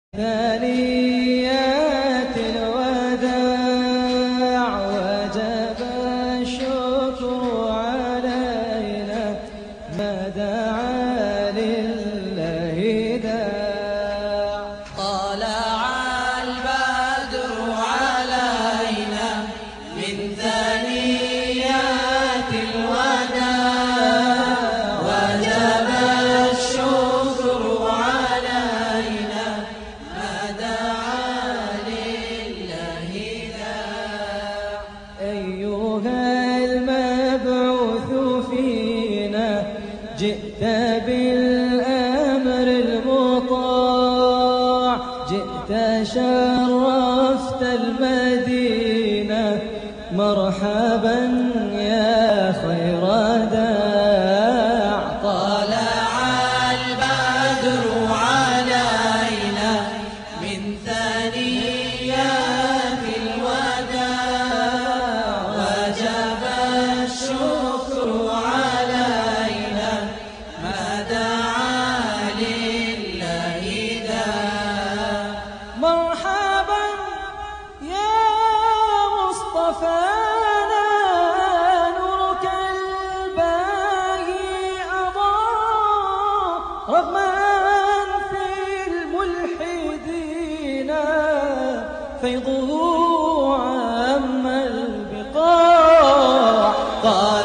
ثنيات الوداع وجب الشكر علينا ما دعا لله داع. طلع البدر علينا من ثنيات الوداع وجب الشكر علينا ما دعا لله داع. أيها المبعوث فينا جئت بالأمر المطاع، جئت شرفت المدينة مرحبا يا خير داع. طلع البدر علينا من ثنيات الوداع وجب الشكر علينا ما دعا لله داع. مرحبا يا مصطفانا نورك الباهي أضاء رغم أنف الملحدين فيضه عم البقاع.